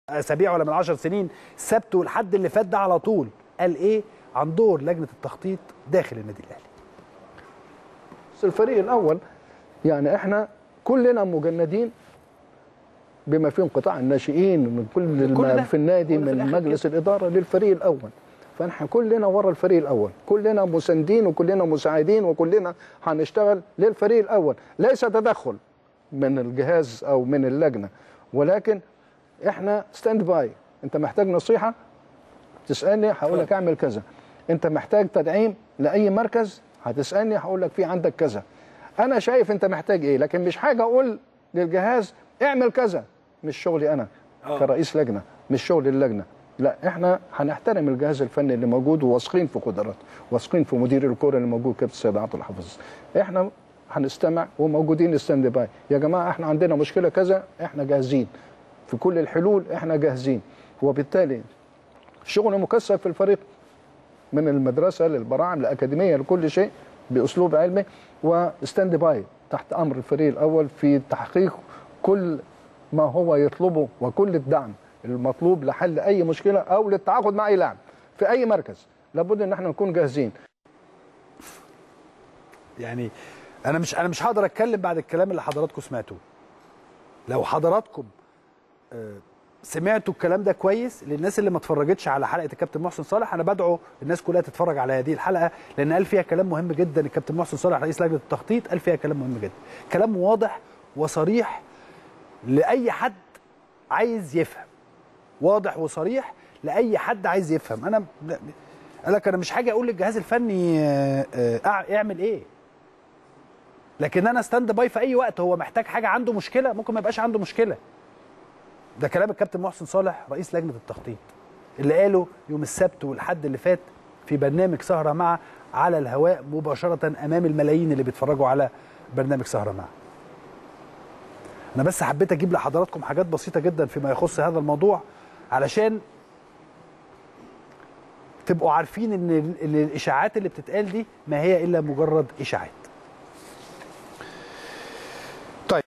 اسابيع ولا من 10 سنين، السبت والحد اللي فات ده على طول قال ايه عن دور لجنه التخطيط داخل النادي الاهلي؟ الفريق الاول يعني احنا كلنا مجندين بما فيهم قطاع الناشئين من كل ما في النادي من مجلس الاداره للفريق الاول. فاحنا كلنا ورا الفريق الاول، كلنا مساندين وكلنا مساعدين وكلنا هنشتغل للفريق الاول، ليس تدخل من الجهاز او من اللجنه، ولكن احنا ستاند باي. انت محتاج نصيحه تسالني هقول لك اعمل كذا، انت محتاج تدعيم لاي مركز هتسالني هقول لك في عندك كذا، انا شايف انت محتاج ايه، لكن مش حاجه اقول للجهاز اعمل كذا، مش شغلي انا كرئيس لجنه، مش شغل اللجنه. لا، احنا هنحترم الجهاز الفني اللي موجود وواثقين في قدراته، واثقين في مدير الكوره اللي موجود كابتن السيد عبد الحفيظ. احنا هنستمع وموجودين ستاند باي. يا جماعه احنا عندنا مشكله كذا، احنا جاهزين في كل الحلول، احنا جاهزين. وبالتالي شغل مكثف في الفريق من المدرسه للبراعم للاكاديميه لكل شيء باسلوب علمي وستاند باي تحت امر الفريق الاول في تحقيق كل ما هو يطلبه وكل الدعم المطلوب لحل اي مشكله او للتعاقد مع اي لاعب في اي مركز. لابد ان احنا نكون جاهزين. يعني انا مش هقدر اتكلم بعد الكلام اللي حضراتكم سمعتوه. لو حضراتكم سمعتوا الكلام ده كويس، للناس اللي ما اتفرجتش على حلقه الكابتن محسن صالح انا بدعو الناس كلها تتفرج على هذه الحلقه، لان قال فيها كلام مهم جدا. الكابتن محسن صالح رئيس لجنه التخطيط قال فيها كلام مهم جدا، كلام واضح وصريح لاي حد عايز يفهم، واضح وصريح لاي حد عايز يفهم. انا قال لك انا مش حاجه اقول للجهاز الفني اعمل ايه، لكن انا ستاند باي في اي وقت هو محتاج حاجه، عنده مشكله ممكن ما يبقاش عنده مشكله. ده كلام الكابتن محسن صالح رئيس لجنه التخطيط اللي قاله يوم السبت والحد اللي فات في برنامج سهره مع على الهواء مباشره امام الملايين اللي بيتفرجوا على برنامج سهره مع. انا بس حبيت اجيب لحضراتكم حاجات بسيطه جدا فيما يخص هذا الموضوع علشان تبقوا عارفين ان الاشاعات اللي بتتقال دي ما هي الا مجرد اشاعات.